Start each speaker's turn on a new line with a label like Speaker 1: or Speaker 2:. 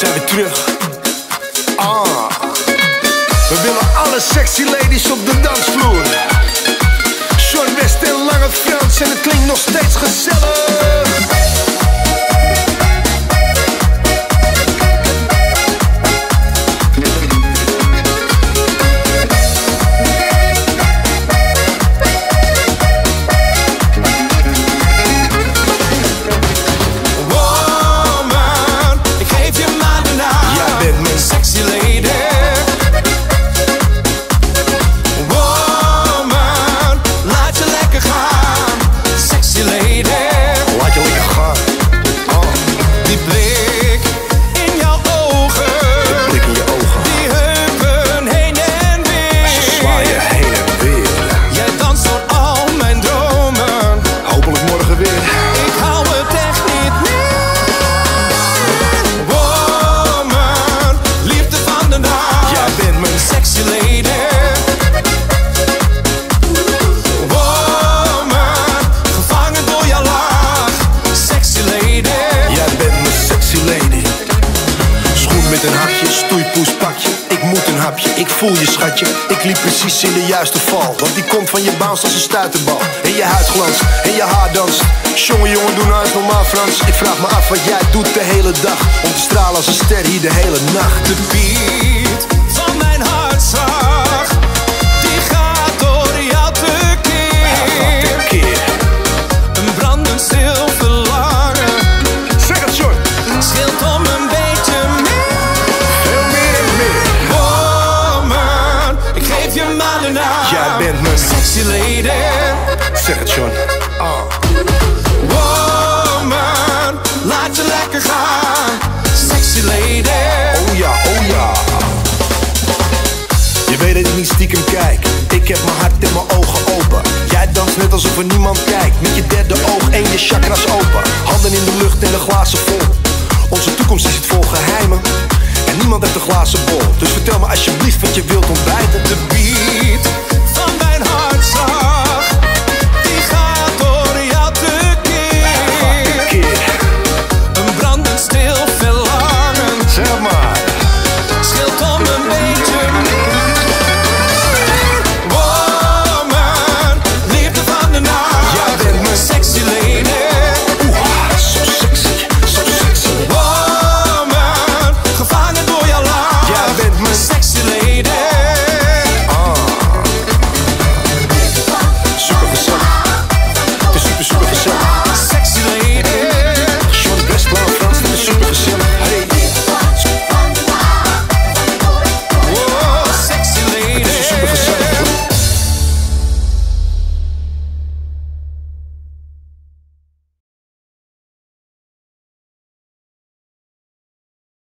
Speaker 1: zijn weer terug. We willen alle sexy ladies op de dansvloer. Short West en Lange Frans en het klinkt nog steeds gezellig. Ik voel je schatje, ik liep precies in de juiste val. Want die komt van je bounce als een stuiterbal. En je huid glanst, en je haar danst. Jongen, doe nou eens normaal Frans. Ik vraag me af wat jij doet de hele dag. Om te stralen als een ster hier de hele nacht. De beat van mijn hartslag, die gaat door jou tekeer. Een brandend stil verlangen. Zeg het short. Scheelt om een beetje meer. Veel meer en meer. Jij bent mijn sexy lady. Zeg het, John. Woman, laat je lekker gaan. Sexy lady. Oh ja, oh ja. Je weet dat ik niet stiekem kijk. Ik heb mijn hart en mijn ogen open. Jij danst net alsof er niemand kijkt. Met je derde oog en je chakras open. Handen in de lucht en de glazen vol. Onze toekomst is het vol geheimen. En niemand heeft een glazen bol. Dus vertel me alsjeblieft wat je wilt ontbijten. De beat van mijn hartslag.